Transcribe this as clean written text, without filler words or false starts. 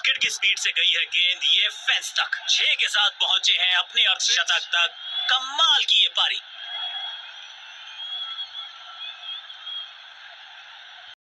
Rocket की speed से गई है गेंद ये फेंस तक। 6 के साथ पहुंचे हैं अपने अर्धशतक तक। कमाल की ये पारी।